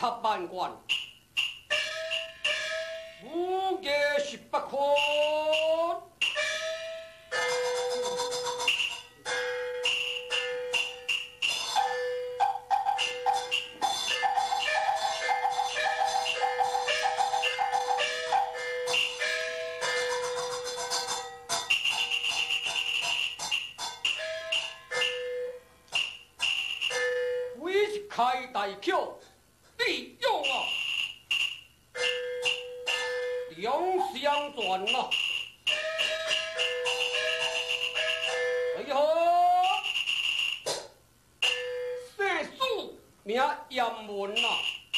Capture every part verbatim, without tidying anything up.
七万贯，五价十八块。开大桥，利用啊，两相转啊，哎好，姓苏名严文啊，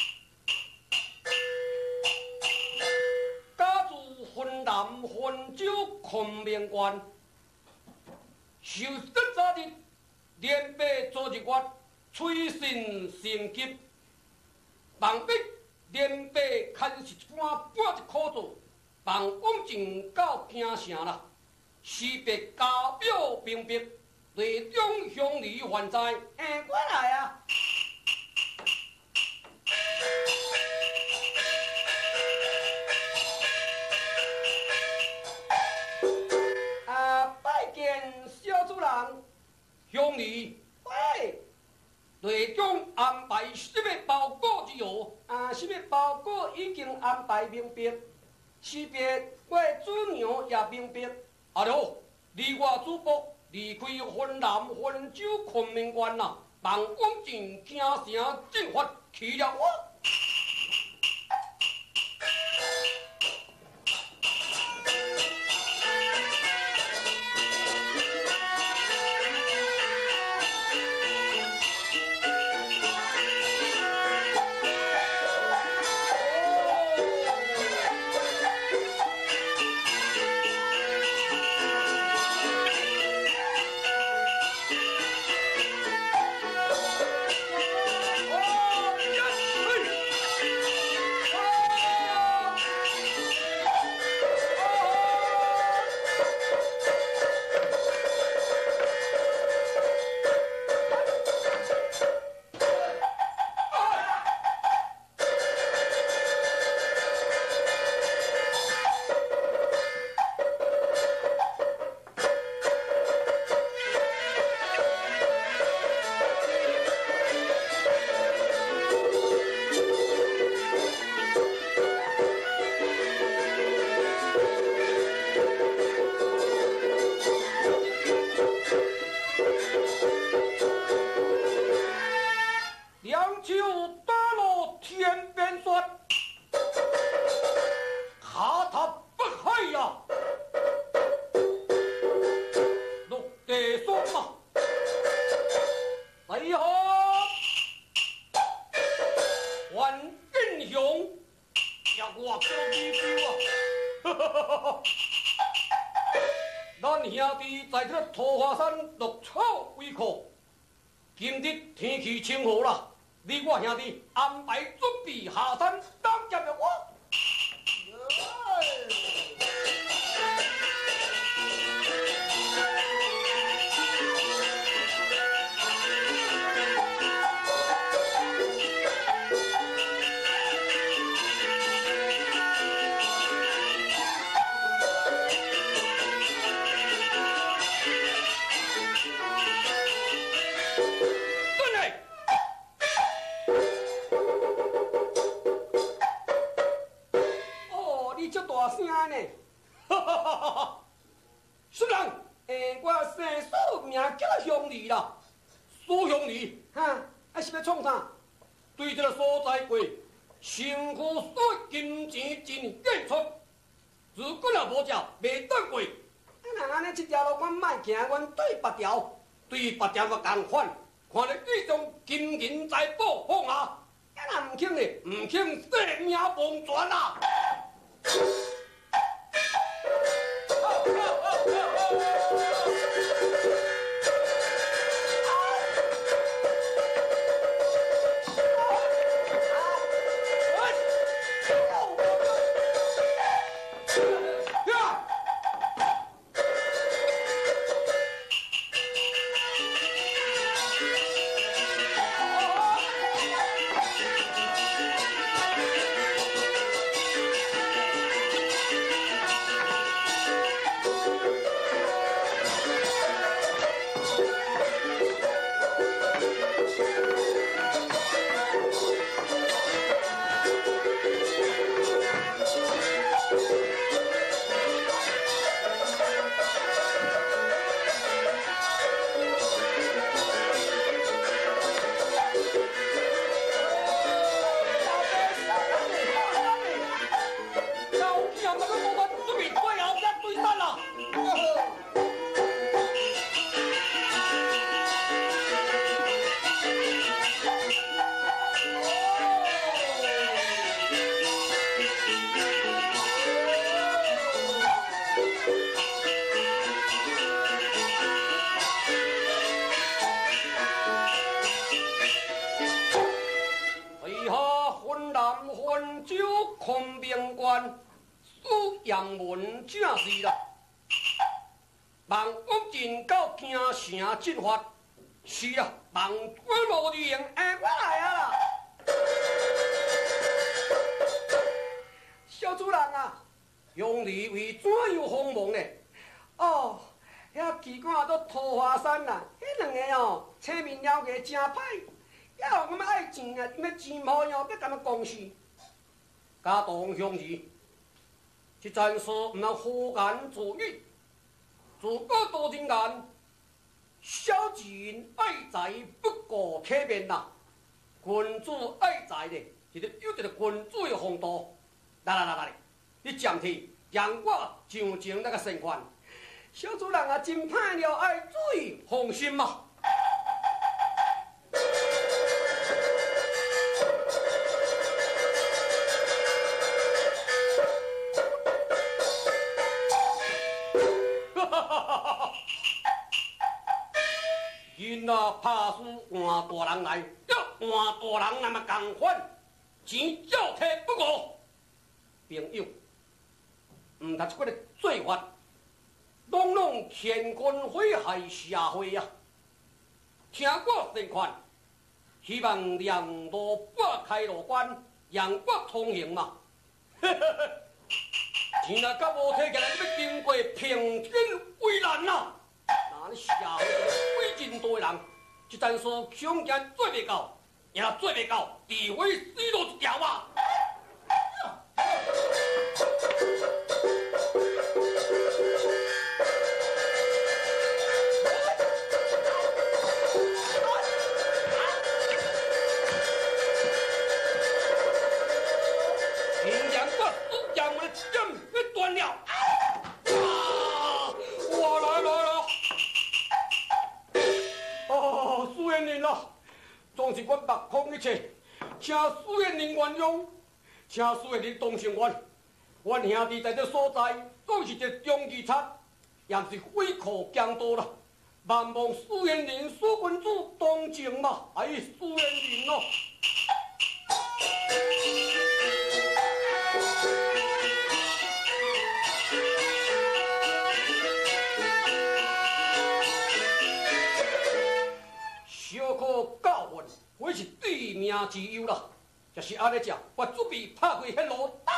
家住云南温州昆明县，受十早日连北做一月。催信成急，望必连北看是一般半日苦做，望往前到京城啦。时别家表兵逼，内中乡里还在，哎，我来啊！啊，拜见小主人，乡里，喂。内中安排什么包裹之后，啊，什么包裹已经安排明白。是别我主娘也明白。啊喽，离我主仆离开云南温州昆明县啦，望往前京城进发去了我。咱兄弟在这桃花山落草为客，今日天气清好啦，你我兄弟安排准备下山当接了我。声呢？哈哈哈哈哈！虽然诶，我生苏名叫乡里啦，苏乡里，哈，啊是要创啥？对这个所在过，辛苦所金钱真紧出，如果若无照，袂当过。啊，若安尼这条路，阮莫行，阮对别条，对别条个共款，看着你将金银财宝放下，啊若唔肯呢，唔肯性命亡全啊！ 阳文正是啦。望我进到京城进发，是啊，望我罗玉英，哎，我来啊啦！小主人啊，用你为怎样访问呢？哦，遐奇怪都桃花山啦，迄两个哦，青面了个真歹，要我们爱钱啊，因为钱无用，要干么讲事？家当乡义，这件事唔能胡言自语。自古多情言，小钱爱财不顾体面呐。君主爱财呢，就是有一个君主的风度。来来来来，你暂停，让我上前那个盛款。小主人啊，真歹了，爱注意，放心嘛。因啊，怕输换大人来，要换大人那么共款，钱照摕不过。朋友，唔通这个做法，拢拢乾坤毁害社会啊！听我盛款，希望两路拨开路关，让我通行嘛。钱若甲无摕起来，要经过平天危难呐！那你社会几真多人，这件事恐惊做袂到，也做袂到，除非死路一条啊！总是阮目空一切，请苏彦人原谅，请苏彦人同情阮。阮兄弟在这所在，总是一个忠义贼，也毋是匪寇强盗啦。万望苏彦人苏君主同情嘛，哎，苏彦人哦。小可教训，还是对命之忧啦。就是安尼只，我准备拍开迄路打。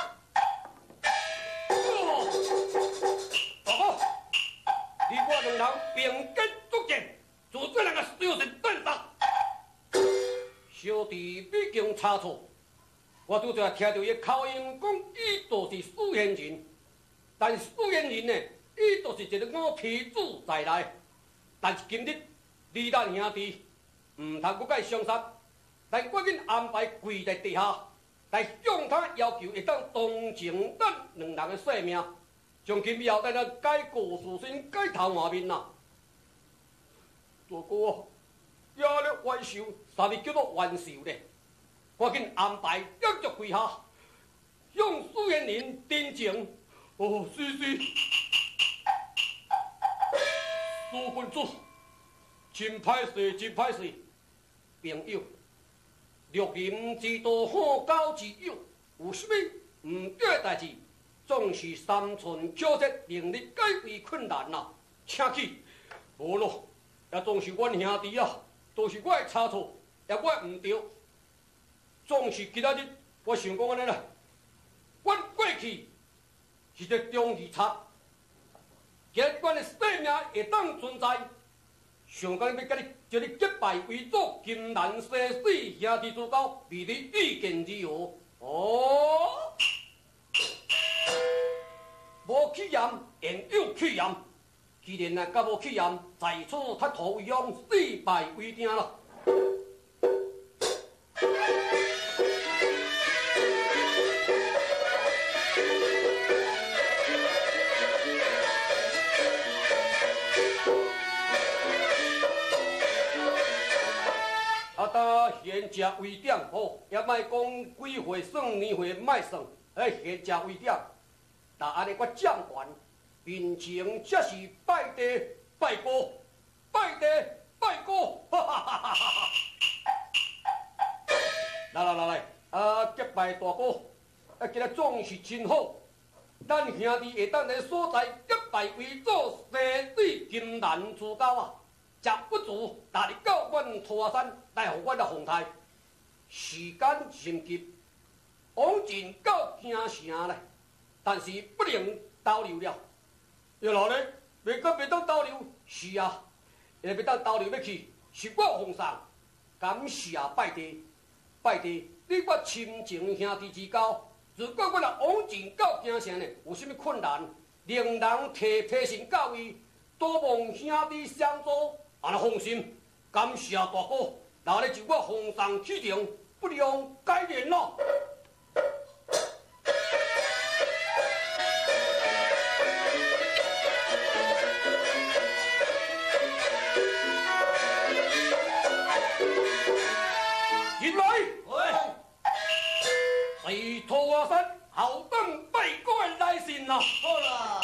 大哥，你我两人并肩作战，自做人个小人战杀。小弟毕竟差错，我拄则听到伊口音讲，伊就是苏贤人，但苏贤人呢，伊就是一个五皮子在内。但是今日你咱兄弟。唔通搁甲伊相杀，来我紧安排跪在地下，来向他要求会当同情咱两人的性命，从今以后咱咱改过自新，改头换面啦。大哥，也咧完寿，啥物叫做完寿咧？我紧安排继续跪下，向苏元林真情。哦，是是，苏君主，真歹势，真歹势。朋友，绿林之道，好交之友，有啥物唔对的代志，总是三寸巧舌，令你解决困难呐。请起，无咯，也总是阮兄弟啊，都是我的差错，也我的唔对。总是今仔日，我想讲安尼啦，阮过去是一个忠义贼，今日阮的性命会当存在。上港要甲你叫你结拜为祖，金兰西水兄弟之交，为你意见如何？哦，无气焰，言有气焰。既然啊，甲无气焰，在此他图用四拜为定啦。啊，搭贤者为点吼，也莫讲几岁算年岁，莫算，哎，贤者为点。但安尼我掌权，面前则是拜地拜哥，拜地拜哥，哈哈哈哈哈！来来来来，啊，结拜大哥，啊，今日总是真好。 咱兄弟会当个所在结拜为祖，山水金兰之交啊！食不足，大日到阮拖山来互阮的风台。时间心急，往前到京城来，但是不能逗留了。要哪呢？未阁袂当逗留？是啊，会袂当逗留要去，是我奉上。感谢拜地，拜地，你我亲情兄弟之交。如果我若往前到京城呢，有甚物困难，令人提批信到位，多望兄弟相助，安尼放心。感谢大哥，那咧就我奉上启程，不容改变咯。进来，喂，西土山好等拜官来信啦。好啦。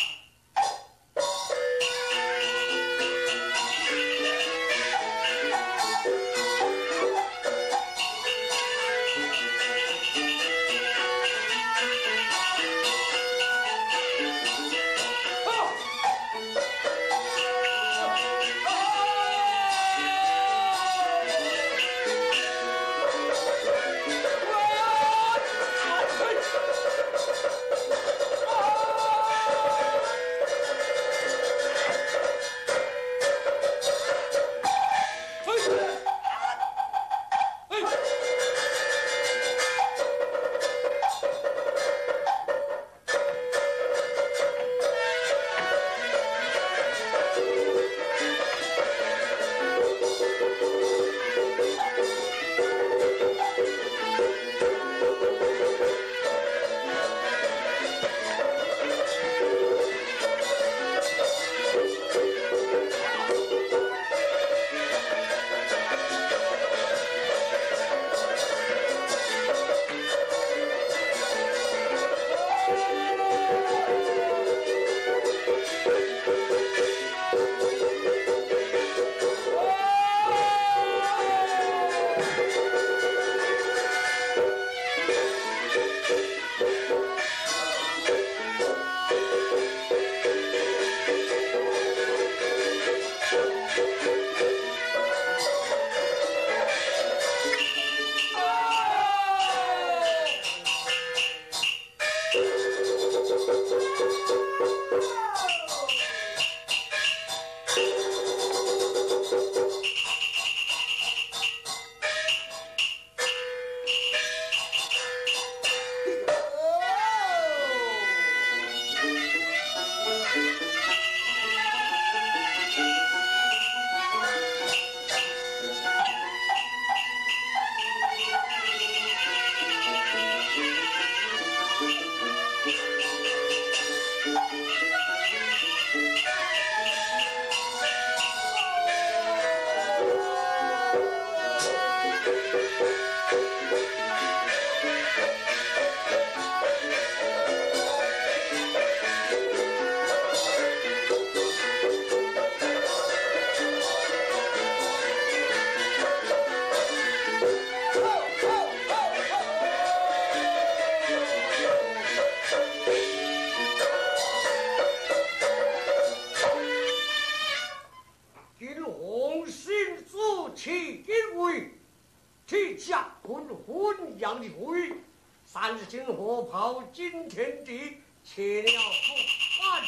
今天地切了不完，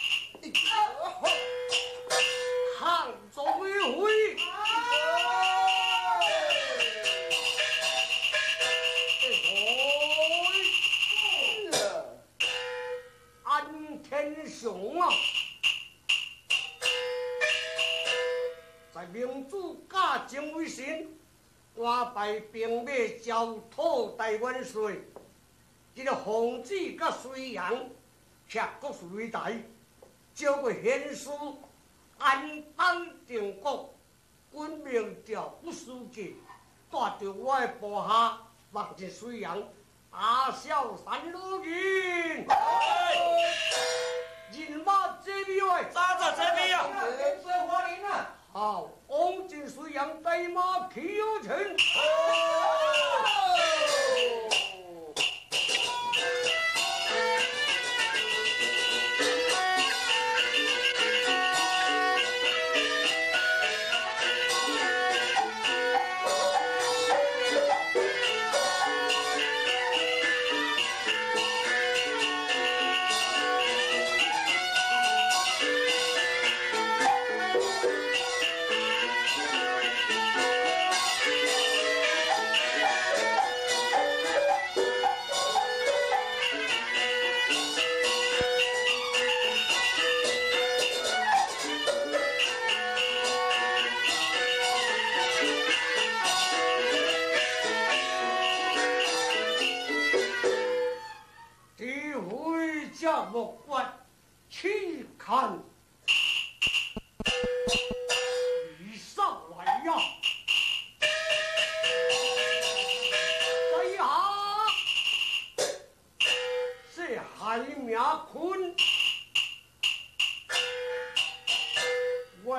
汉中一回，安天雄啊，在明主驾前为神，官拜兵马交讨台湾税。这个皇子甲隋阳，却国是伟大，招过贤士，安邦定国，军命调不输记，带着我的部下，望进隋阳，大小三路人，人马这边喂， 咋子这边啊？ 这花林啊！好，往进隋阳，带马去有情。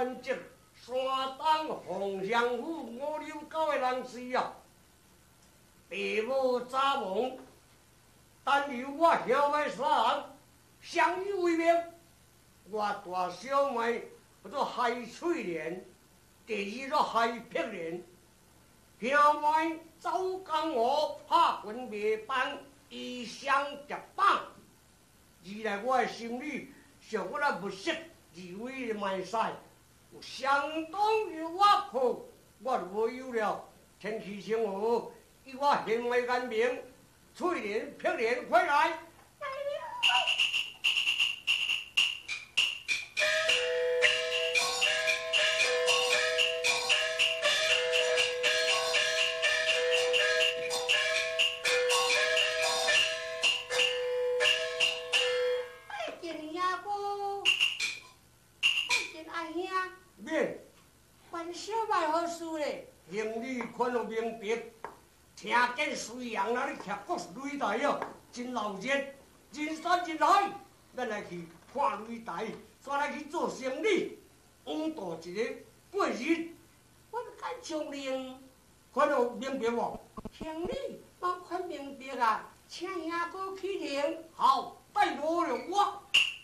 原籍山东凤翔府五柳沟的人士啊，父母早亡，但由我兄妹三人相依为命。我大小妹叫做海翠莲，第二个海碧莲。兄妹走江湖，拍拳卖棒，异相结伴。二来我的心里上我那不识二位的卖晒，有相当于我可，我就无有了。天气晴和，以我兄妹安明，翠莲、碧莲，快来！来了。免， 关小妹何事嘞？ 行李看了明白，听见隋阳那里贴国擂台哦，真闹热，人山人海，咱来去看擂台，再来去做生意，往度一个过日。 我敢将令， 看了明白无？ 兄弟，我看明白啊，请兄哥去听。 好，带我了我。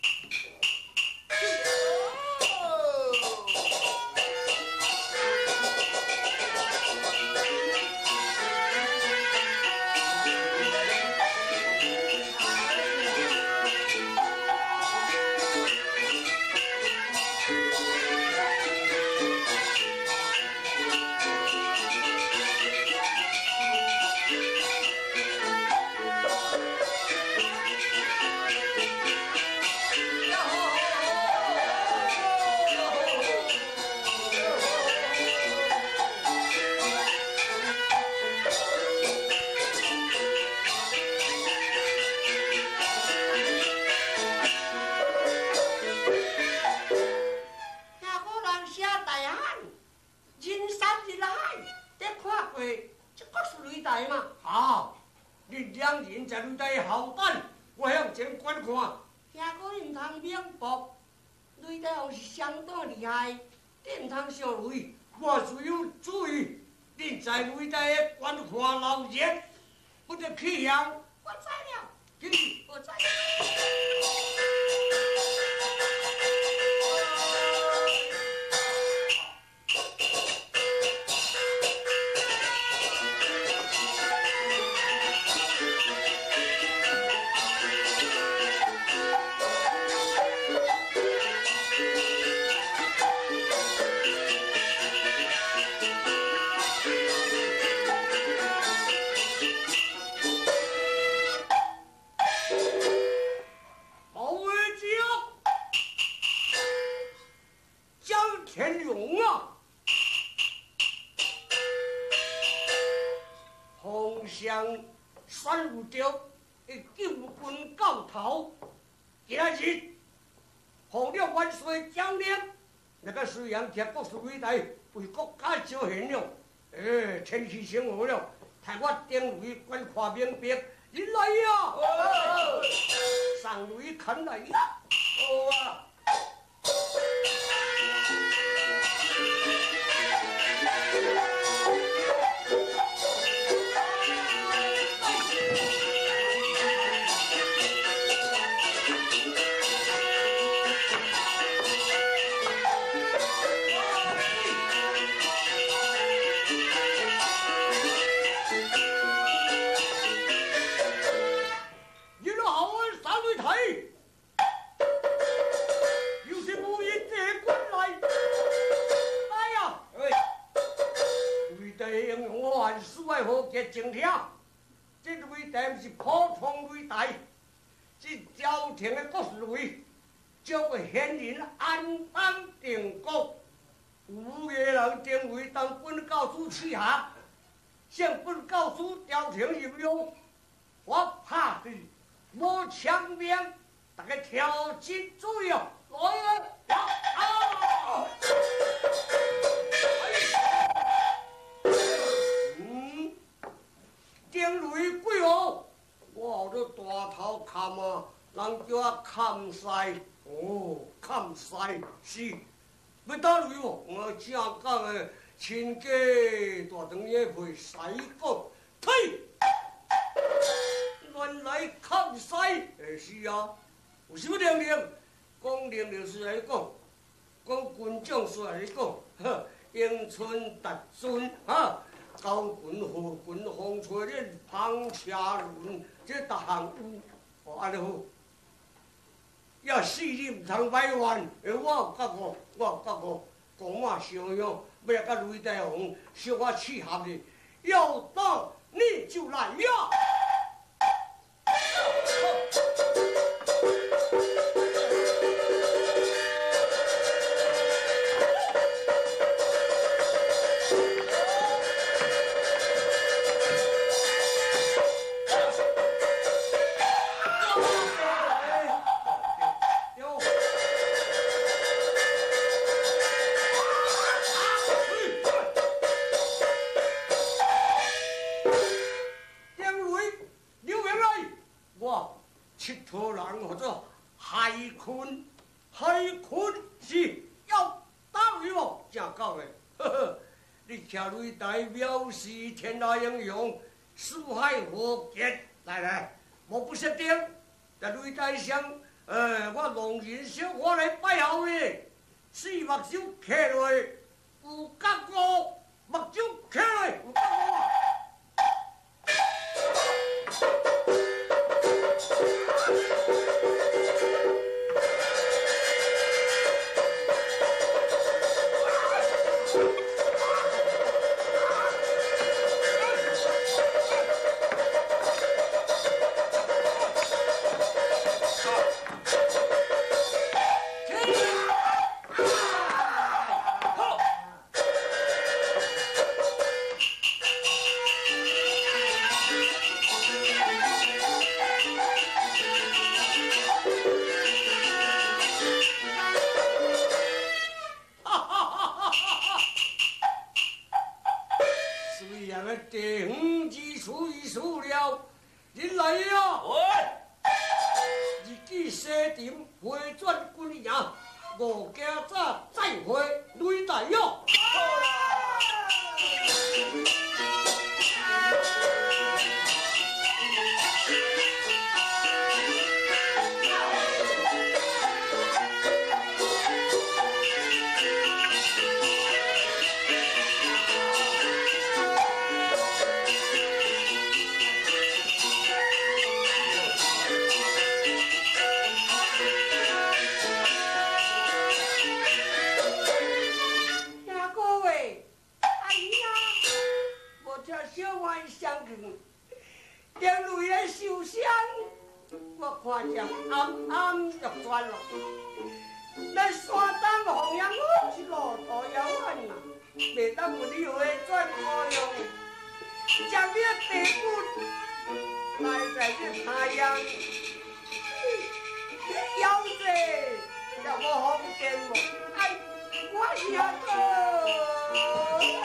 好，你两人在擂台后等，我向前观看。 兄哥，你唔通免博，擂台后是相当厉害，你唔通小擂。 我自有注意，你在擂台观看老热，不得气象。 我知了， 紧去， 我知。选有着会救军到头，今日奉了元帅将领，那个虽然贴国事伟大，为国家招贤了，哎，天气晴和了，待我定位观看明白，人来呀！哦、上位看来呀！好啊！正听，这擂台不是普通擂台，这朝廷的国事会将会显人安邦定国，有个人定位当本教主旗下，向本教主调停任用，我怕是无强兵，大家调节注意哦，来啊！定位几号？我这大头看啊，人叫我看西，哦，看西是要打雷无？我正讲诶，亲家大肠也会使讲，呸！原来靠使，诶是啊，有啥物命令？讲命令是来讲，讲军长是来讲，呵，迎春达尊哈，高军护军风吹恁旁车轮，这逐项有，哦安尼好。要死你唔通歹冤，诶我有觉悟，我有觉悟，公马相样，要来甲雷大王小可契合哩，要到你就来呀！雷大表示天大英雄，四海和杰。来来，莫不识定，在雷大上，呃，我龙人小我来拜候你，四目睭开落，有角我，目睭开落，有角我。第五季出一出了，人来呀！喂，日记写定回转军营，五家早再会雷大呀！好啦。连累来受伤，我看见暗暗就转咯。咱山东凤阳路一路大遥远啊，袂当有你话转高阳。将你地骨埋在这太阳，腰子要我方便无？哎，我兄哥。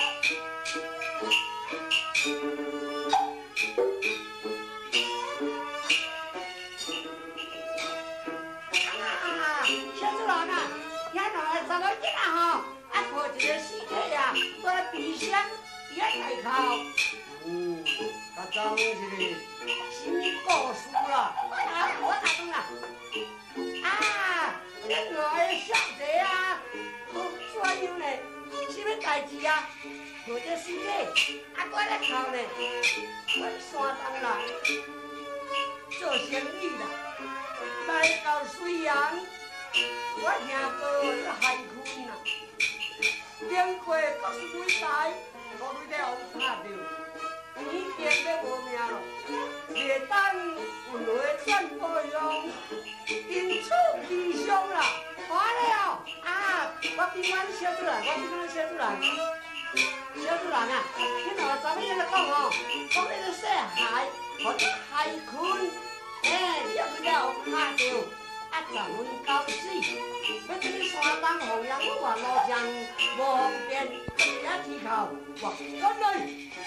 十个囡仔吼，啊抱一个尸体啊，搁咧冰箱伫咧内口。嗯，甲讲一个什么故事啦？啊，我答讲啦。啊，恁两个小姐啊，怎样呢？什么代志啊？抱这尸体，啊搁咧哭呢？阮山东啦，做生意啦，来到水阳。我兄哥是海坤呐，经过各式几代，各类的王拍着，已经要无命咯。袂当运回转保养，因此悲伤啦。完了啊！我比阮小主人，我比阮小主人，小主人啊，今两昨日在讲哦，讲你个小孩，和你海坤，哎，要不了拍着。啊，十分高兴，要这个山东凤阳路啊路上无方便，一下提口，哇，赶来！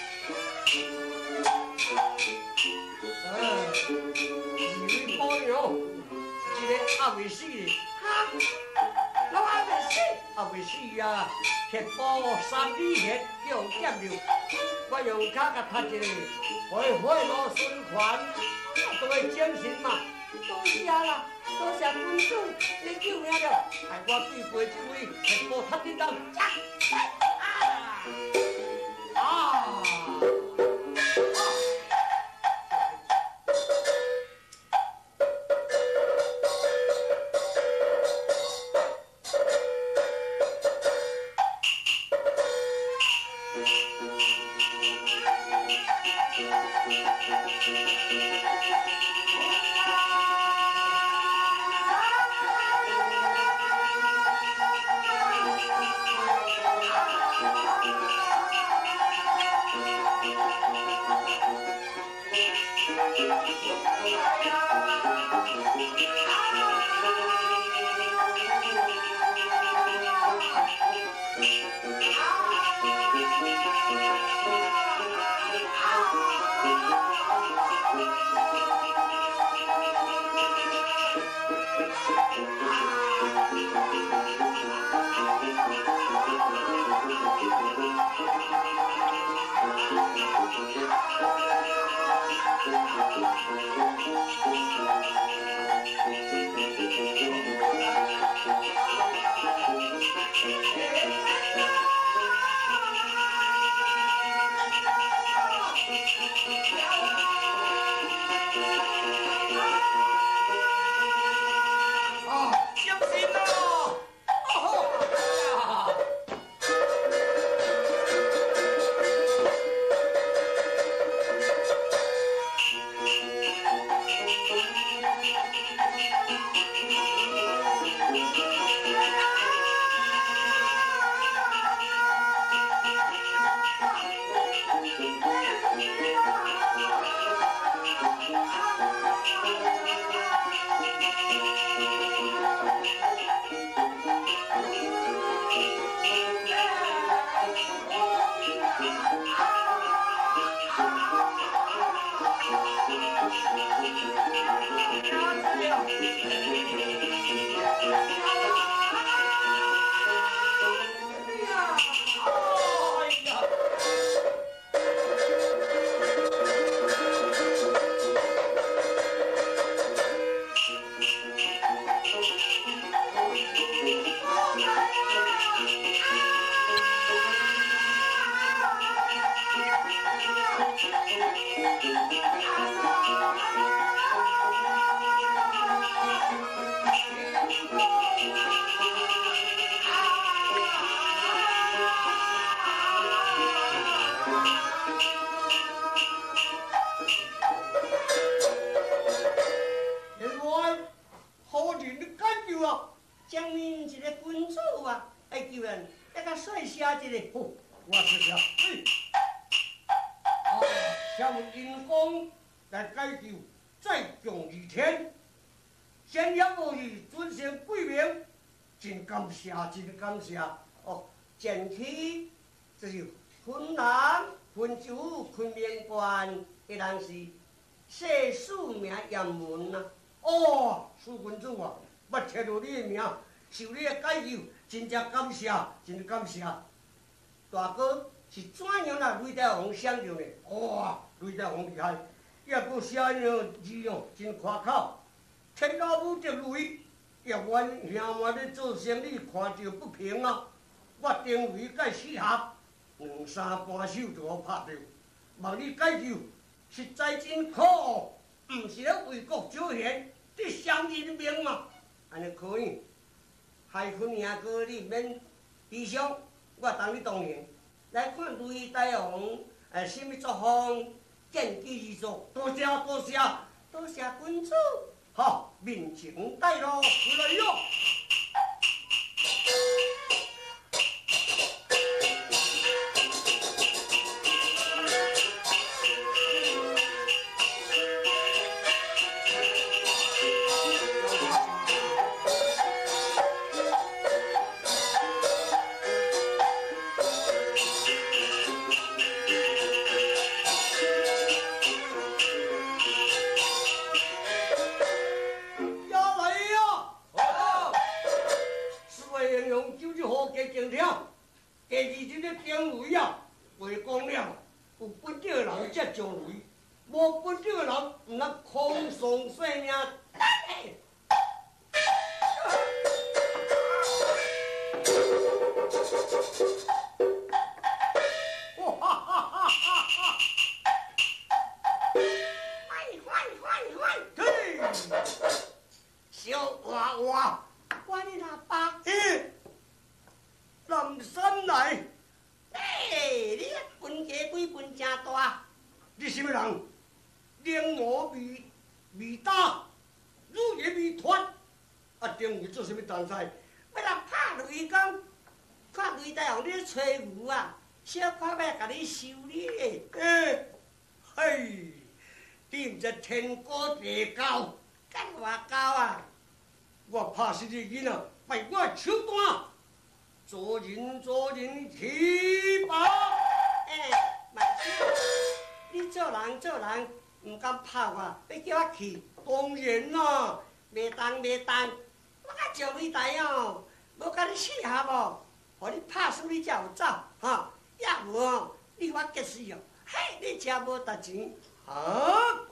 呃，二位保佑，一个还未死哩。哈！ 老还未死，还未死啊！血波三里血，用点流，我用脚甲拍一个，会会路循环，都会精神嘛。 多谢啦，多谢君主，你救命了。 害我对过这位血波他叮当，啊啊！ 江面一个君主啊，爱救人，一个帅下一个。 好，我是这。嘿，啊，向阴公来解救，再降于天。先言无语，尊贤贵名，真感谢，真感谢。 哦，前期就是昆南、昆州、昆明关，迄人是世庶名严文啊。 哦，苏君主啊，捌听到你的名，受你的解救，真正感谢，真感谢。 大哥是怎样啦？雷大王想到呢？ 哇，雷大王厉害，也阁写那个字哦，真夸口。天老母着雷，也怨兄妹咧做生意看着不平啊。我定位甲四合，两三半手就好拍着。望你解救，实在真可恶。毋是咧为国招贤，这伤人命嘛！ 安尼可以，海坤兄哥你免悲伤，我同你同行。来看雷大王，诶，什么作风，见机而作。 多谢多谢， 多谢君主。 好，面前带路，回来哟。 第二这个定位啊，话讲了，有本地的人才上位，无本地的人唔能空送性命。哇哈哈哈哈哈！ 快快快快！ 嘿，小娃娃， 我的老爸， 嘿，南山来， 哎，你分家几分真大？ 你什么人？连我未未打，如也未脱，啊，定位做什么单菜？ 要来拍雷公，看雷大王你咧吹牛啊！小可要甲你收你咧。 哎，嘿，你毋知天高地高， 干偌高啊！ 我怕是你囡仔被我手段，做人做人提拔。 哎，慢些，你做人做人，唔敢拍我，要叫我去， 当然啦， 袂当袂当，我甲上你台哦，无甲你适合无，互你拍死你才有走，哈，也无哦，你我结死哦，嘿，你真无值钱， 啊！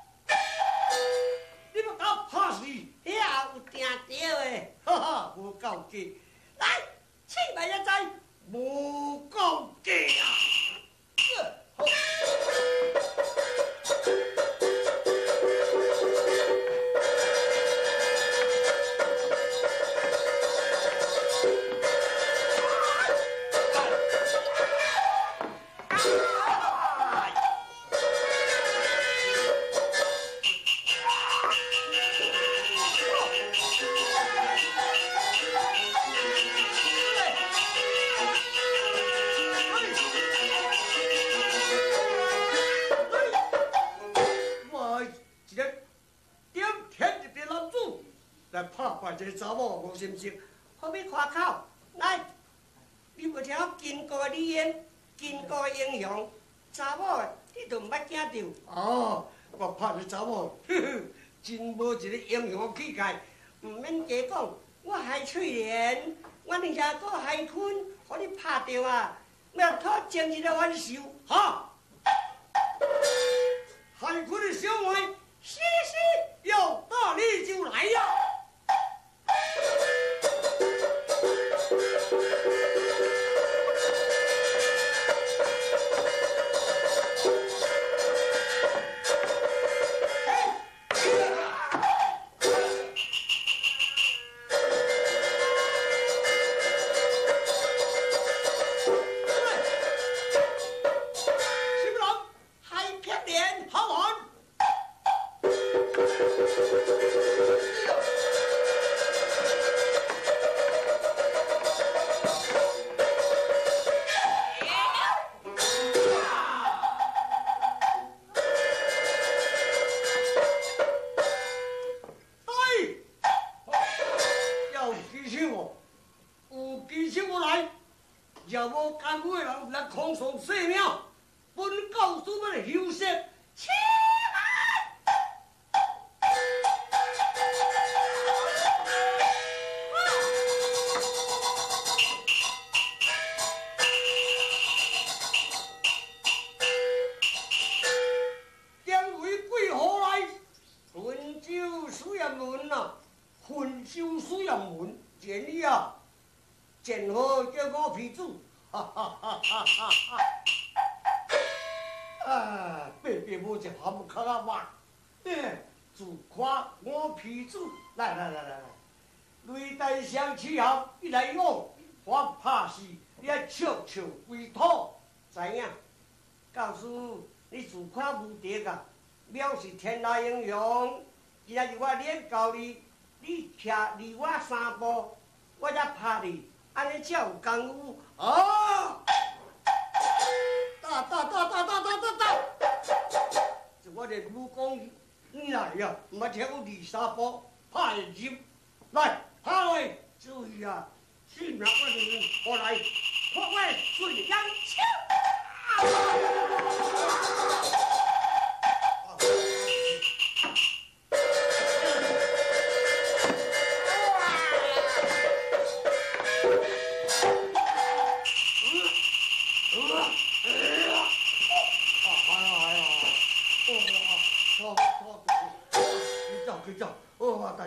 你要甲我拍死？ 遐有定着的， 哈哈，无够格， 来，试卖一知。 无够格啊！好。来拍败这查某无心性， 何必夸口？来，你无听我经过的理言，经过的英雄，查某的你都毋捌惊着。 哦，我拍这查某，呵呵，真无一个英雄气概。 毋免加讲，我害翠莲，我二下个害坤，互你拍着啊！要讨前日的冤仇， 哈！海坤的小妹， 是是， 要大力就来呀！见好叫我皮主，哈哈哈哈哈哈！啊，白白无一含卡啊话，哎，自夸我皮主，来来来来来，擂台上起后，你来用，我怕是你爱笑笑归土，知影？告诉你自夸无敌个，藐视天下英雄，今仔日我练教你，你徛离我三步，我才拍你。 安尼才有功夫啊！打打打打打打打打！就我哋武功，你来呀，唔系跳二三步，拍入来，拍落，注意啊！先让我哋过来，破坏水阳枪。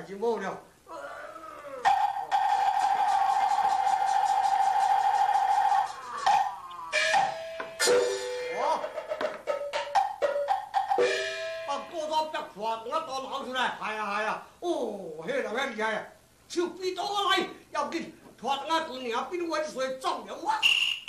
是无了。我把锅灶别破，我都捞出来，系啊系啊，哦，迄人遐厉害啊！手比刀来，要紧，拖我姑娘比我一岁重了我。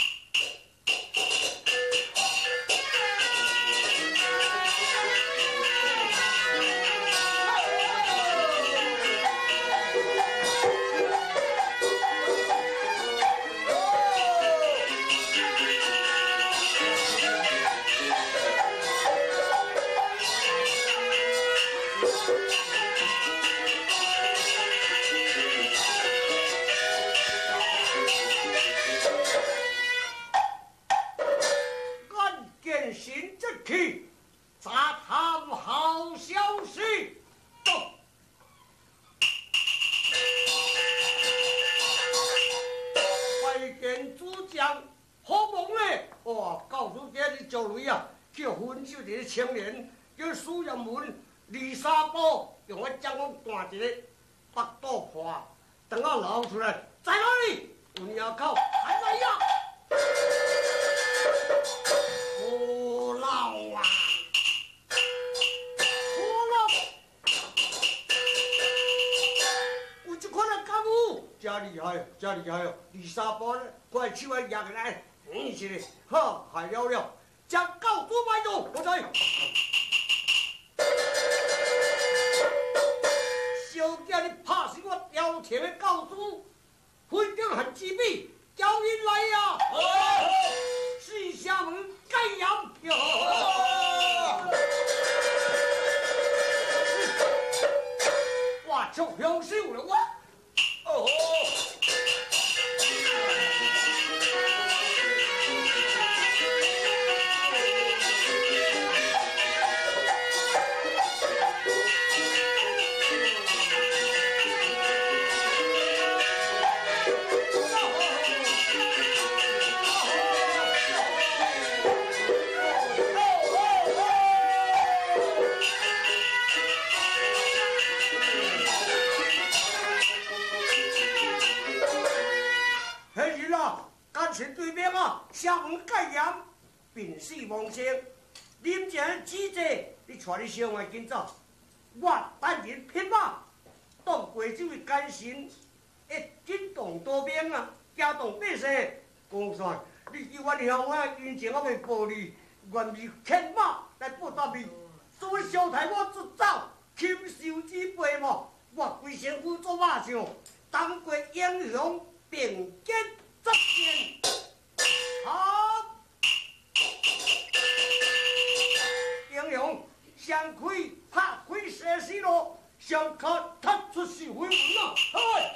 青年叫苏阳文、李沙宝，用我将我断一个腹肚破，等我捞出来，在哪里？文窑口，还在呀！我老啊，我老，我这看来干部真厉害，真厉害哦！李沙宝呢，快手啊压起来，嗯是的，哈，害了了。将告主摆住，我在。小姐，你怕是我调遣的告主，非定很机密，叫人来呀！是厦门盖阳哟。我就享受了我。哦。对面啊，厦门盖阳，病死亡生。林前记者，你带你小外紧走，我单人匹马，当贵州的奸臣，一惊动多兵啊，惊动百姓。公算，你叫我向我冤情，我未报你，愿意牵马来报答你。所以小台我出走，禽兽之辈嘛，我规身辅助马上，当过英雄，并肩作战。好，英雄想开拍开射死咯，想看他出是回文啊！哎。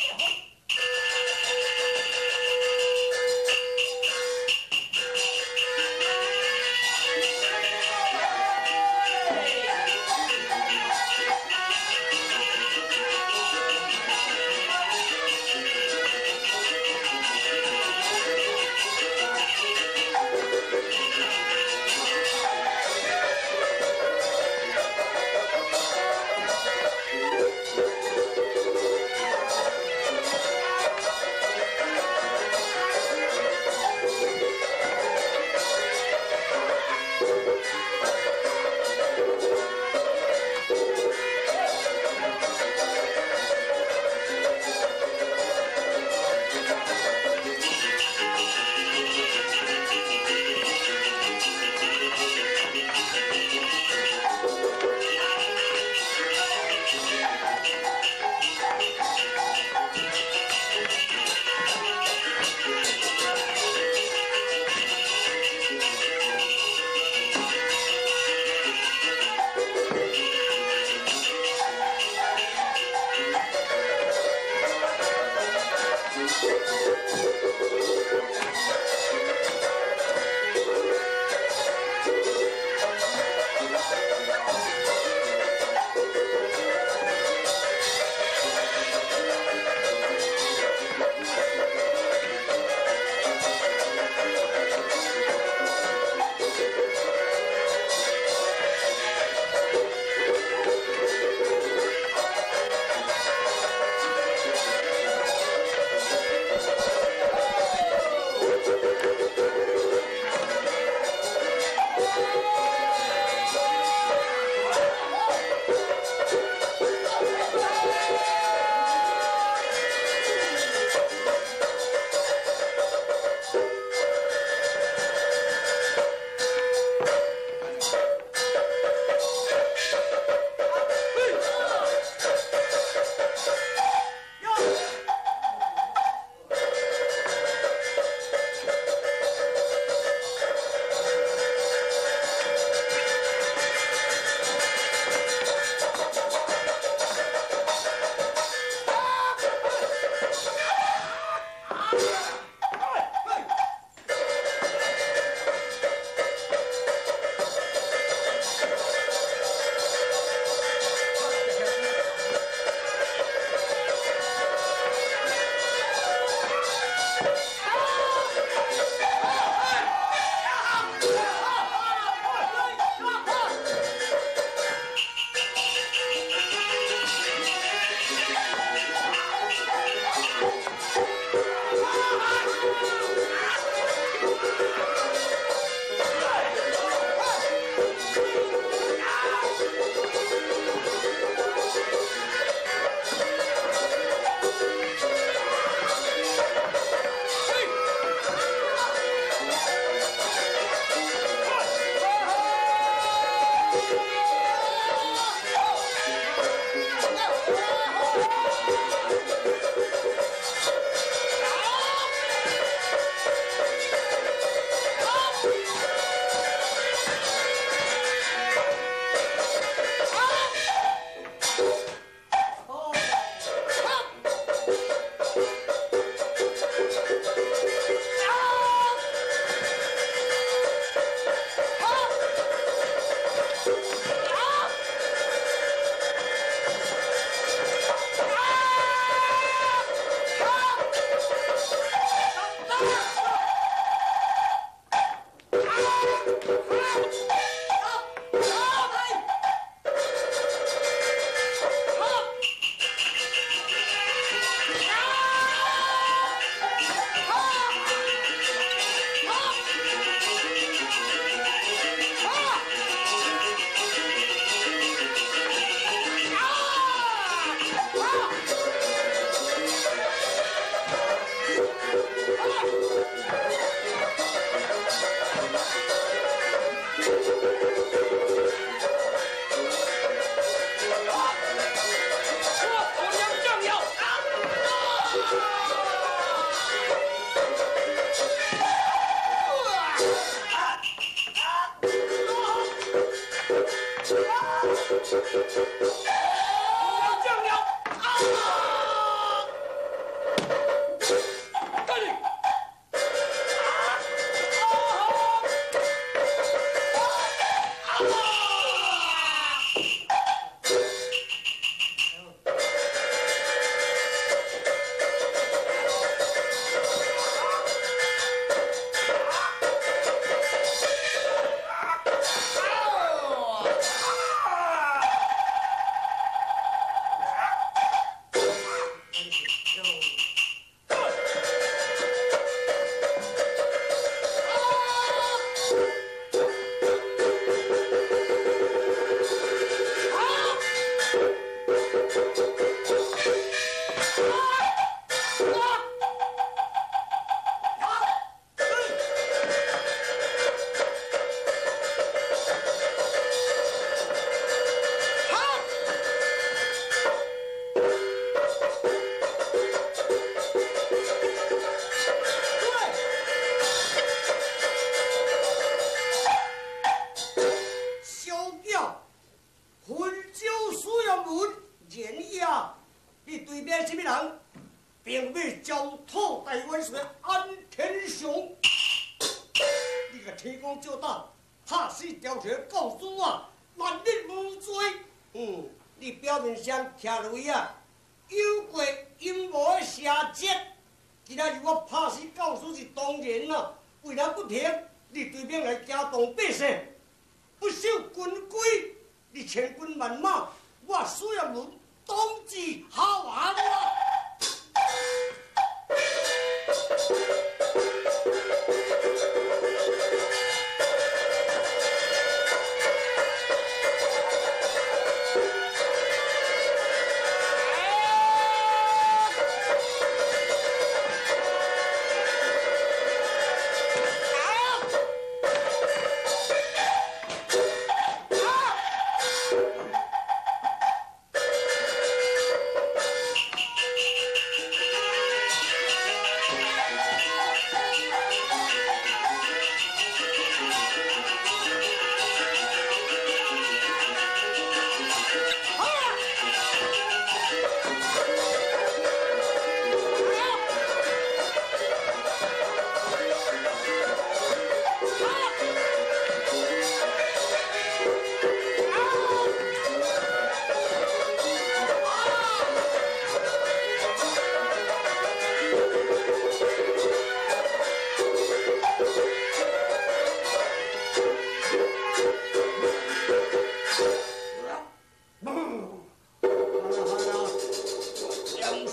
徛落位啊，有过阴谋写节，今仔日我拍死教师是当然啦。为了不停，你对面来惊动百姓，不守军规，你千军万马，我苏耀文当之好汉啊！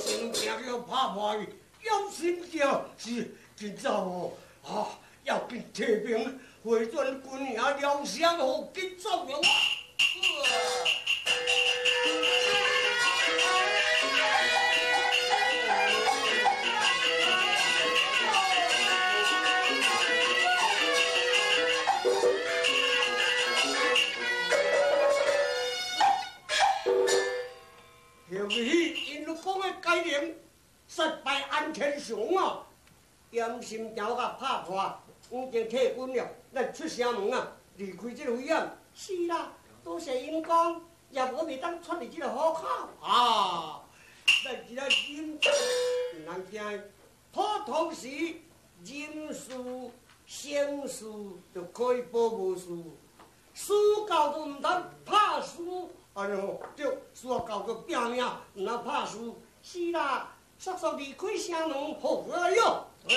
要心叫是今朝哦，啊，要紧提兵回转军营疗伤后，紧走了。由于因讲的概念失败安天雄啊，严心条甲拍破，已经退军了。咱出城门啊，离开这个危险。是啦，多谢因讲，也无袂当出入这个虎口啊。咱今仔饮酒唔通惊，普通时饮事、生事就可以保无事，事到都唔通拍事。安尼吼，对，需要交个拼命，唔通拍输。是啦，速速离开城门，好哎哟！哎。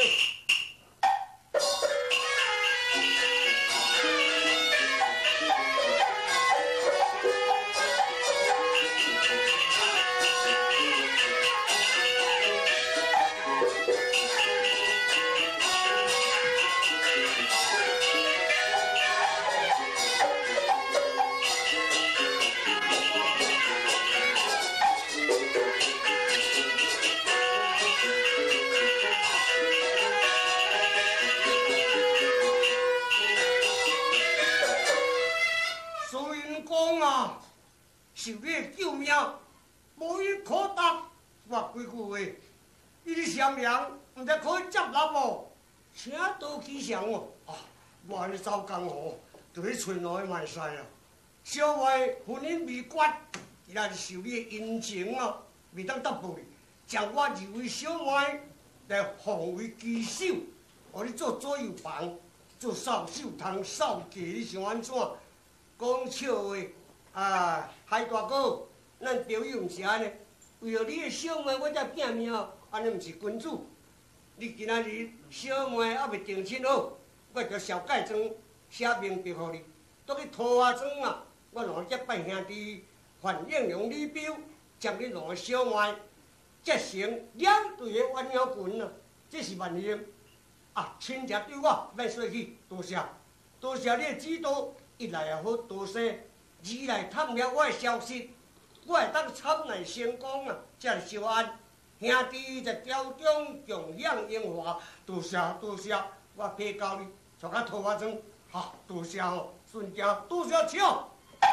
受你救命，无伊可答我几句话。伊的善良，毋知可以接纳无？请多吉祥哦！啊，我安尼走江湖，就去找两个卖婿啊。小妹婚姻未决，伊若是受你的恩情啊，未当答复你，将我认为小妹来奉为旗手，互你做左右房，做扫帚通扫地，你想安怎？讲笑话。啊，海大哥，咱钓鱼毋是安尼，为了你的小妹，我才拼命，安尼毋是君子。你今仔日小妹还未定亲好，我着小盖章写明笔互你，倒去桃花庄啊，我两只拜兄弟范应龙、李彪，将你两个小妹结成两队的鸳鸯群啊，这是万幸。啊，亲戚对我免说起，多谢，多谢你的指导，一来也好多谢。二来探了我的消息，我会当参来成功啊！才是小安兄弟在朝中共享荣华，多谢多谢，我批教你，带到桃花庄，好多谢哦，顺家多谢笑。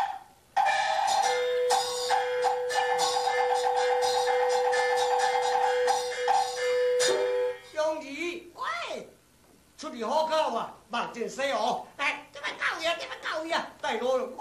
杨姨，喂，出去好口啊，目镜洗哦，来，这边搞呀，这边搞呀，带路了。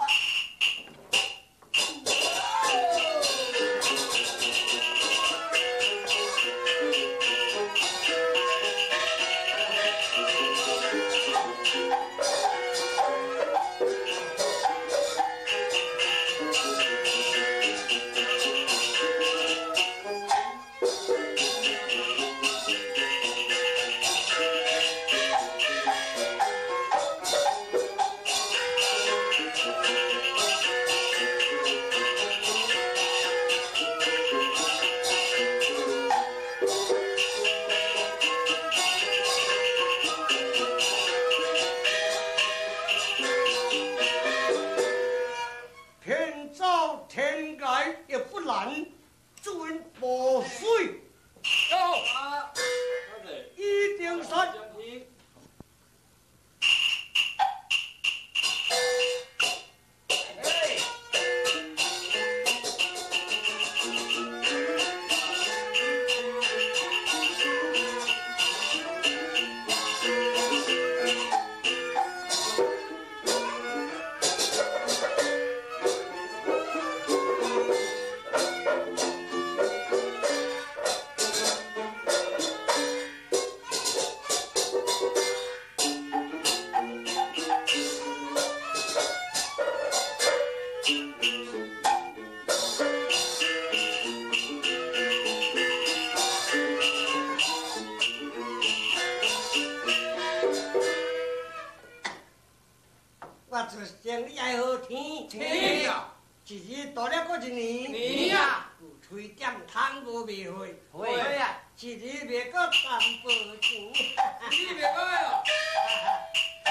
天啊！一日大了过一年， 年啊！ 吹点汤无未会， 会啊！ 一日未过淡薄钱， 一日未过哦。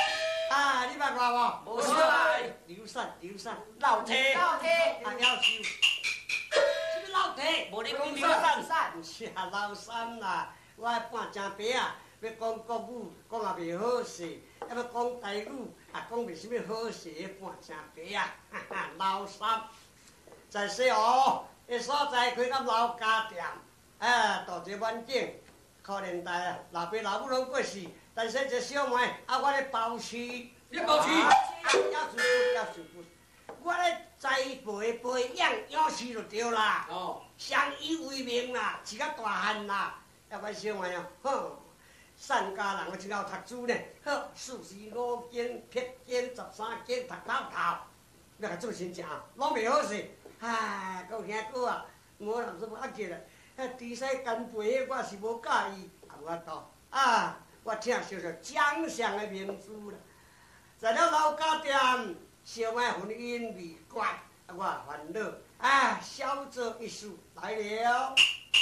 捌无？ 无捌。 刘三，刘三， 老铁， 老铁， 啊，要收。什么老铁？ 无咧讲刘三， 三， 不是啊，老三啦，我爱半正白啊，要讲国语讲也袂好势，要要讲台语也讲袂什么好势，半正白啊，哈哈，老三。在说哦，迄所在开到老家店，啊，大一晚景，可怜代啊，老爸老母拢过世，但是这小妹啊，我咧包饲， 你包饲， 啊，要受苦要受苦，我咧栽培培养养饲就对啦。 哦， 相依为命啦，饲到大汉啦，要我小妹啊，哼，善家人我真好读书呢，呵，四书五经、撇经、十三经读透透，要甲做成正，拢袂好势。唉，讲兄哥啊，我若是无压力啦，迄猪屎干肥我是无介意，啊我到啊，我听小小掌上的明珠啦，在了老家店，小妹婚姻未决，啊我烦恼，啊小做一事来了。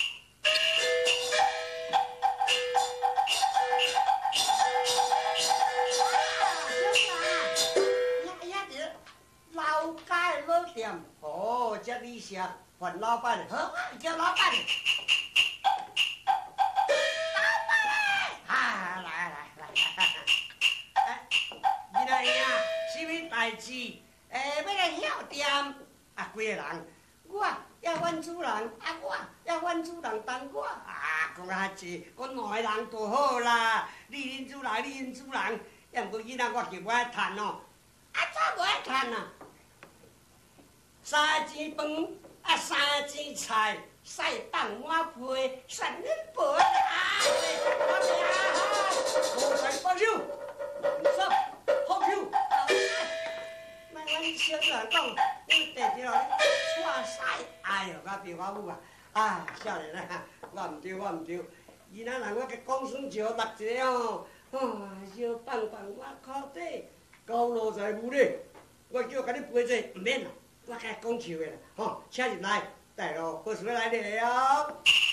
老家的老店，哦，这里是范老板，好，叫老板。老板啊，来来来，哎，你来兄，什么代志？诶，要来晓店啊，几个人？我要阮主人，啊我要阮主人等我啊，讲啊济，我两个人就好啦。你恁主人，你恁主人，要毋过囡仔我就无爱趁哦，啊怎无爱趁啊？三钱饭啊，三钱菜，晒蛋满配，三人饭啊！我呀，五菜八手，三好手。莫阮小人讲，你地地落咧错晒，哎呦，我比我母啊！啊，少年啊，我毋对，我毋对。伊那人我甲讲算石六一个哦，啊，小放放我口底，高路在无咧，我叫甲你陪者毋免啦。我甲讲笑的啦，吼，请入来，带路，好事要来了。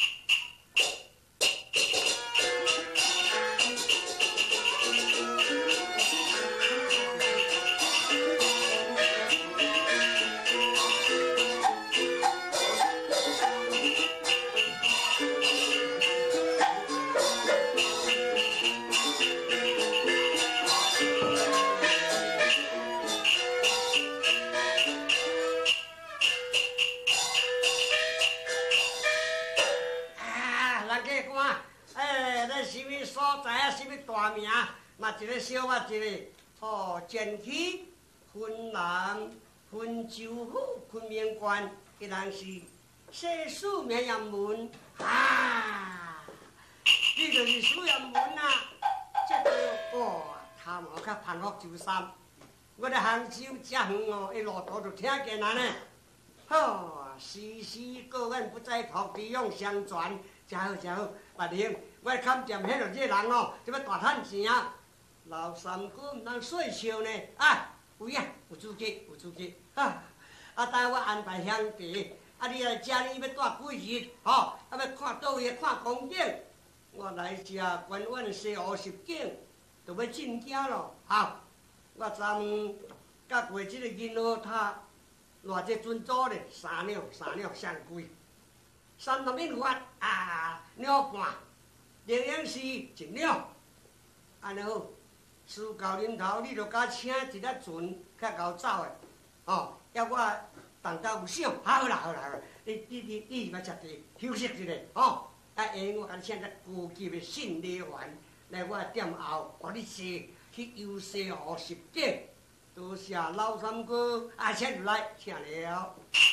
大名嘛，一个小我一个哦，前期分南分州府昆明县，一人是世书名扬门啊，你就是书扬门啊，这个哦，头毛较攀福周三，我咧杭州遮远哦，一路途就听见安尼，哦，时时个远不在土地用相传，真好真好，别听。我看店迄落这人哦，就要大趁钱啊！老三哥毋通细笑呢，啊，有影有资格有资格啊！啊，等我安排兄弟，啊，你来遮呢要住几日？吼、哦，啊，要看倒位看风景。我来遮关阮西湖十景，就要进京咯。好，我昨甲过即个银河塔，偌只尊祖咧，三两三两上贵，三十米发啊，两半。零零是一两，安尼好，事到临头，你着甲请一粒船，较够走的，哦，要我动到有想，好啦好啦好啦，你你你你要食地休息一下，哦，啊，下我甲你请个高级的信礼丸，来我店后，互你坐去游西湖十景，多谢老三哥，啊，请入来，请了。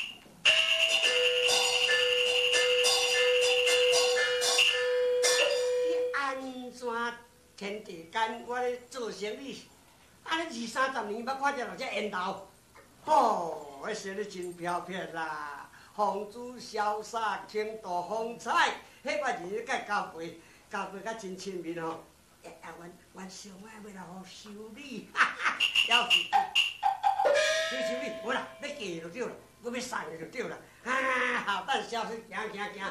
安怎天地间，我咧做生意，安尼二三十年，捌看见落这烟头，吼，迄生意真飘撇啦，风姿潇洒，倾国风采，迄我日日甲交陪，交陪甲真亲密哦。啊，阮阮小妹要来互收礼，哈哈，要是收收礼，无啦，要寄就对啦，我要送就对啦，啊，好，等消息行行行。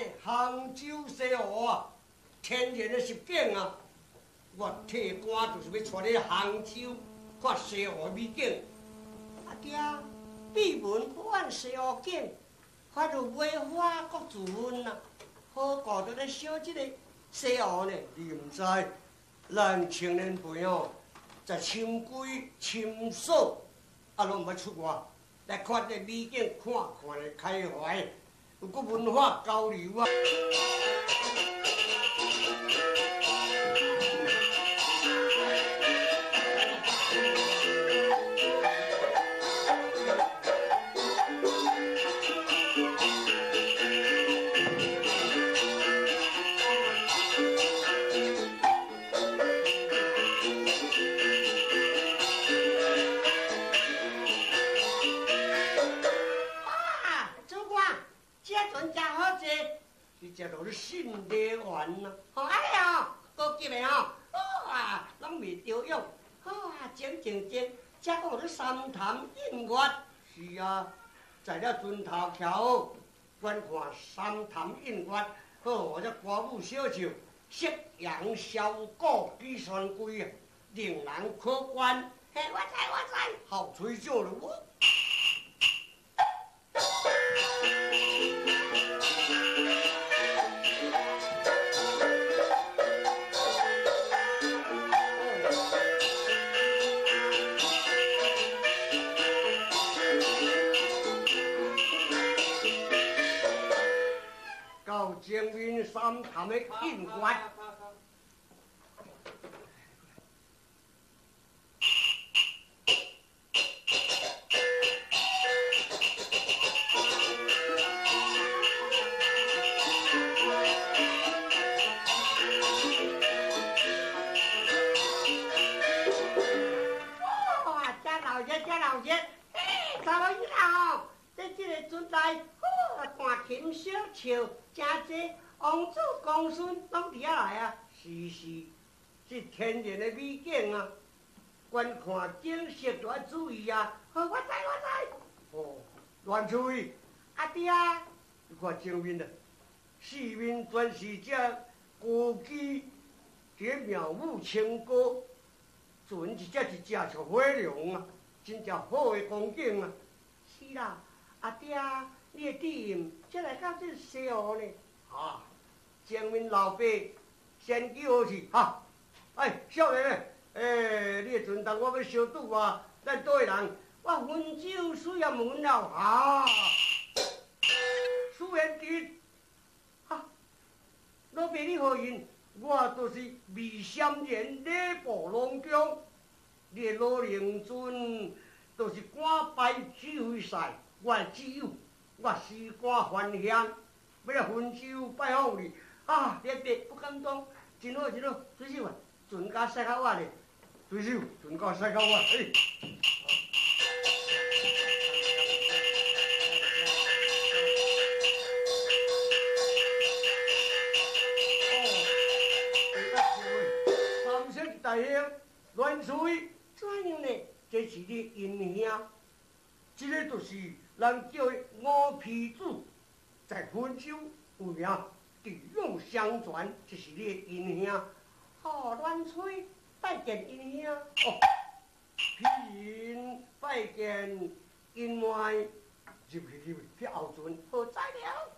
杭州西湖啊，天然的十景啊，我替官就是要带你杭州看西湖美景。 阿爹，闭门不看西湖景，还着梅花各自分啊，好顾到咧小这个西湖呢。 你唔知，咱青年辈哦，在深闺深锁，啊，拢唔要出外来看这美景，看看来开怀，有个文化交流啊。这都是信得完呐！ 哦，哎呀，高级的哦，哇，拢未着用，哇，整整整，这个是三潭印月。 是啊，在了船头桥，观看三潭印月，好，这歌舞小唱，夕阳小鼓几双归啊，令人可观。 嘿，我知我知， 好吹奏了我。到江边三潭的印月。 哇，这老爷，这老爷，嘿，查某囡仔哦，在这个船内，好，弹琴小唱，真济王子公孙拢伫遐来啊。 是是，这天然的美景啊，观看景色就要注意啊。 好，我知我知。 哦，乱吹。 阿爹， 你看前面啊，四面全是这歌姬，这妙舞清歌，船一只一只像火龙啊，真正好的光景啊。 是啦，阿爹，你的弟音才来到这西湖呢。 啊，前面老爸先叫我去哈。哎，少年诶，诶，你的船当我要小赌啊，咱倒位人？ 我分酒需要问了啊。 苏元吉，哈，老爸你好运，我就是未相见礼部郎中，你的老令尊就是官拜指挥使，我的挚友，我事关还乡，要来分酒拜访你。啊，别别不敢当，真好真好，水手啊，船家驶较晚嘞，水手，船家驶较晚，嘿。大兄，乱吹， 怎样呢？ 这是你因兄，这个就是人叫的五皮子，在温州有名，地勇相传，这是你的因兄。 好，乱吹，拜见因兄。 哦，皮人拜见因外，入去入去，去后船。 好，知了。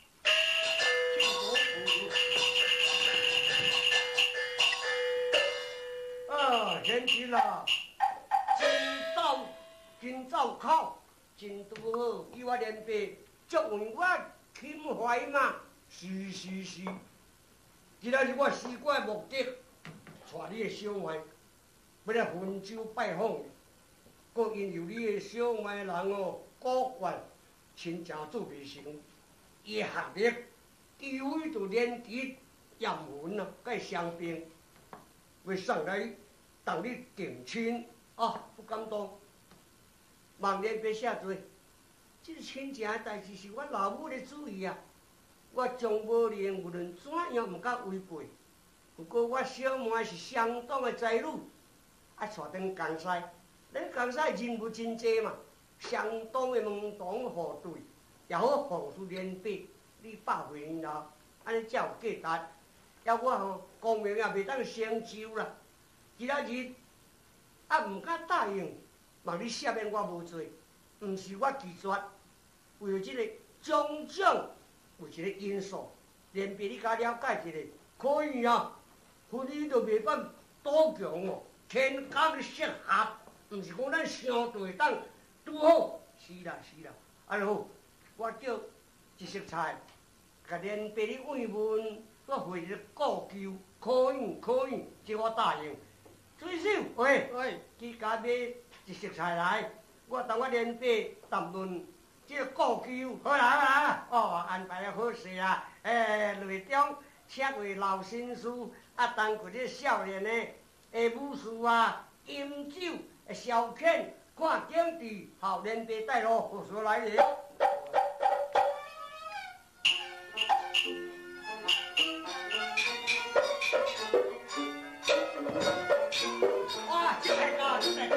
啊，贤妻啦，今早今早考真拄好，叫我连爸祝问我钦怀嘛。是是是，今仔日我四个的目的，带你的小妹要来温州拜访你，搁因由你的小妹人哦，古怪，亲情做袂成，伊学历地位就连敌严文啊，甲伊相并。要送来同你定亲啊！不敢当，望恁别写多。这个亲情的代志是我老母的主意啊，我将无论无论怎样毋敢违背。不过我小妹是相当的才女，啊，带登江西，咱江西人物真济嘛，相当的门当户对，也好防住连辈， 你百岁年老，安尼才有价值。要我吼，功名也袂当成就啦。今仔日啊，毋敢答应，望你赦免我无罪，毋是我拒绝，为了即个种种有一个因素，连别你甲了解一下，可以啊。婚姻就袂办多强哦，天高的适合，毋是讲咱相对当拄好。是啦是啦，安尼好，我叫一色菜，甲连爸你慰问，我回一个故旧，可以可以，这我答应。水手，喂喂，去家买一色菜来，我同我连爸谈论这个故旧，好啦好啦，哦，安排得好势啦，诶，内中请位老绅士，啊，当过这少年的诶武士啊，饮酒消遣。看景致，好，连爸带路，何所来了？哇，这太高，这太高！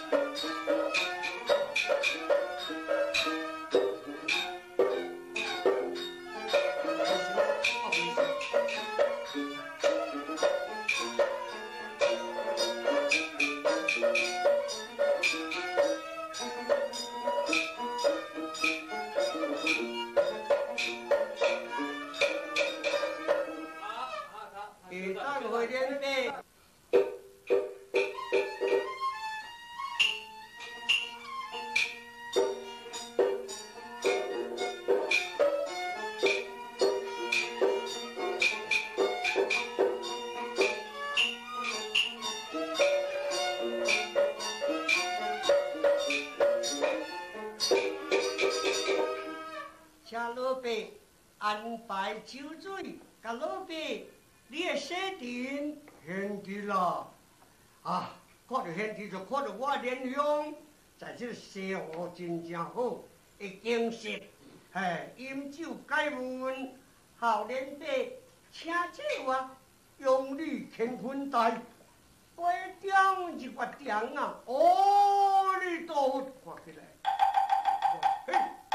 安排酒水，甲老爸，你的洗尘现伫啦。啊，看到现伫就看到我脸香，在这西湖真正好，会景色，嘿，饮酒解闷，好连爸，请酒啊，用你乾坤台，八点一八点啊，哦，你都看起来，嘿。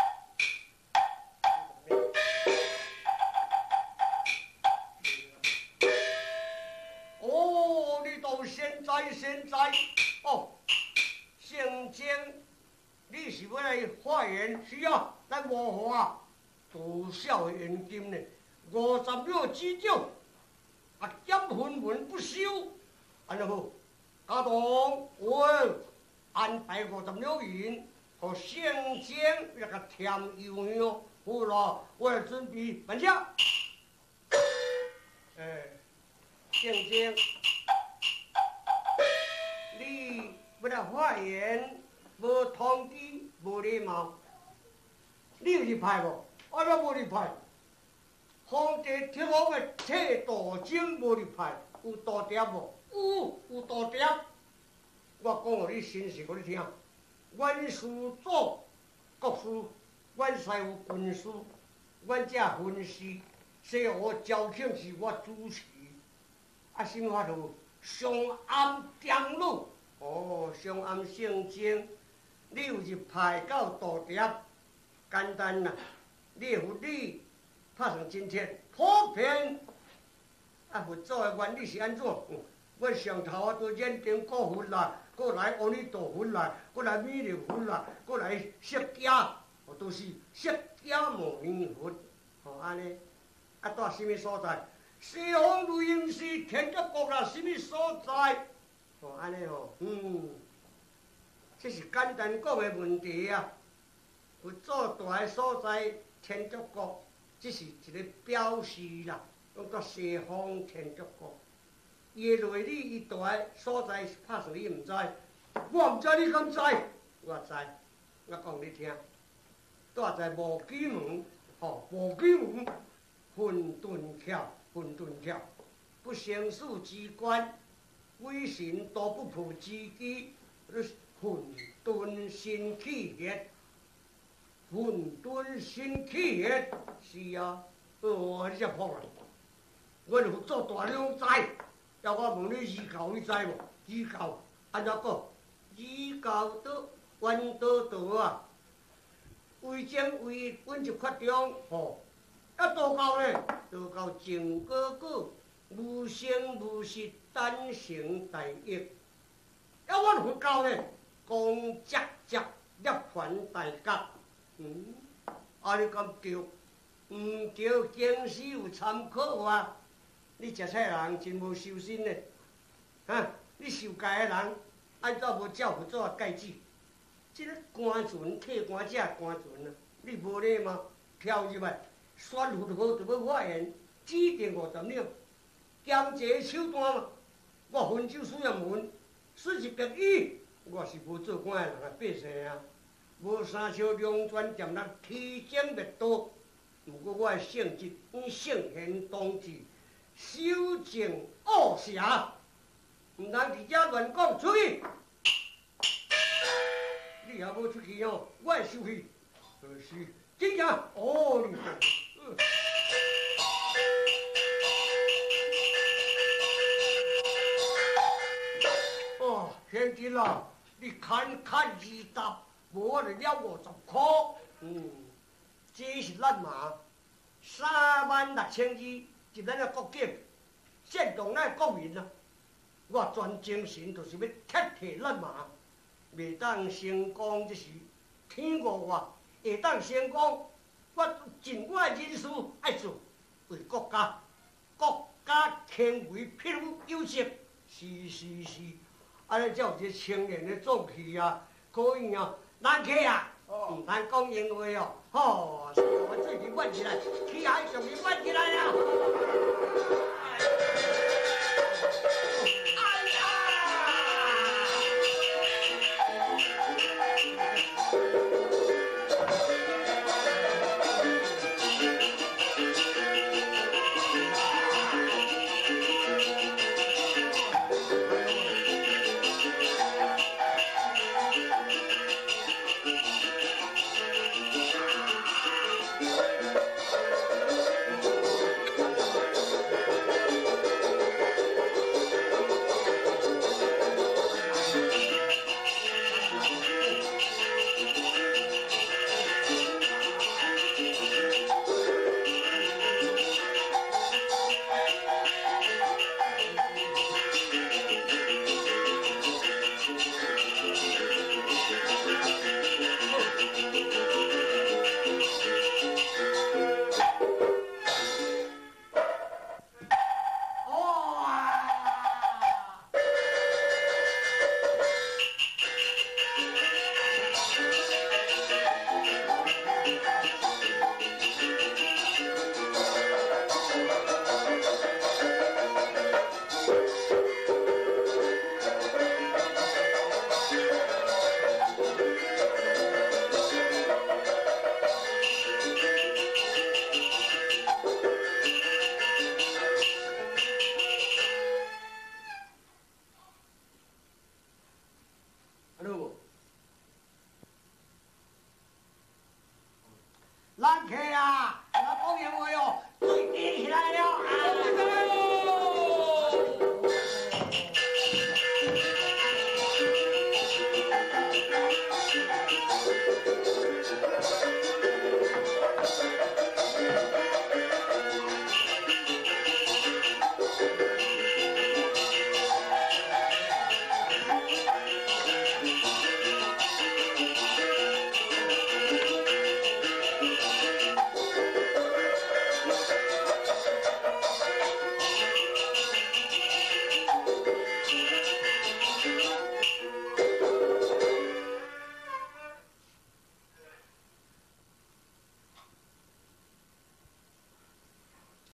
现在现在哦，圣经，你是要来发言？是啊，咱无话多少的现金呢？五十秒之久，啊，减分文不收。安尼好，家堂我安排五十秒银，和圣经那个添油香。好啦，我来准备慢下。哎，圣经。你要来发言，无通知，无礼貌。你有去派无？我怎无去派？皇帝铁王的铁道经无去派，有道点无？有，有道点。我讲互你真实，互你听。阮师祖国师，阮师有军师，阮这分析西湖招庆是我主持，啊，什么法度？上暗点路。哦，上暗圣经，你有一派到道点，简单啦。你佛理拍算真切，普遍。啊，佛祖的原理是安怎？嗯，我上头啊都认定古佛啦，过来阿弥陀佛啦，过来弥勒佛啦，过来释迦，哦，都是释迦牟尼佛。哦，安尼，啊，在什么所在？西方录音是天竺国啦，什么所在？哦，安尼哦，嗯，这是简单讲的问题啊。有做大的所在，天竺国，这是一个表示啦，讲做西方天竺国。伊的内里伊大的所在，拍算你毋知，我毋知你敢知？我知，我讲你听。住在无基门，吼，无基门，混沌桥，混沌桥，不成事之官。鬼神都不破之机，混沌心气血，混沌心气血，是啊，哦，你才破啦！我著做大两知，要我问你依教，你知无？依教安怎讲？依教倒弯倒倒啊！为正为阮一缺中，吼， 啊，多高呢？多高情哥哥，无声无息，单行大义。啊，阮佛教呢，公直直，涅槃大觉。嗯，啊，你敢对？唔对，经史有参考啊。你食菜人真无修身呢。啊，你受戒的人，按照无照佛祖戒旨，这个官船替官者官船啊，你无礼吗？跳入来，选佛好就要发言，指定五十两，兼这手段嘛。我分酒需要问，说是别意，我是无做官的人啊，百姓啊，无三小两全店人提前灭多。不过我的性质以圣贤当治，修正恶邪。唔通伫遮乱讲出去，你也无出去哦，我会收去。可是，真正哦，你看，嗯、哦，贤弟啦，你看看二答，无我就了五十块。嗯，这是咱嘛，三万六千二，是咱个国境，煽动咱国民啊。我全精神就是要铁替咱嘛，未当成功这是天无我，会当成功，我尽我的人事爱做，为国家，国家天为匹夫有责，是是是，安尼才有一个青年的壮气啊，可以啊，咱客啊，唔通讲闲话哦，吼，我最近办起来，起海上面办起来。